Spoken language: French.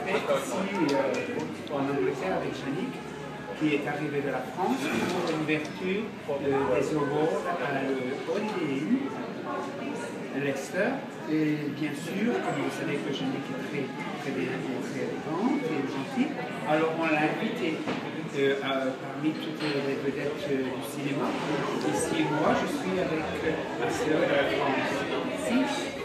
fête ici en Angleterre avec Yannick, qui est arrivé de la France pour l'ouverture des aurores à Holiday Inn, à Leicester. Et bien sûr, comme vous savez que Yannick est très bien, très élégante et gentille, alors on l'a invité parmi toutes les vedettes du cinéma. Ici, moi, je suis avec ma sœur de la France. Ici,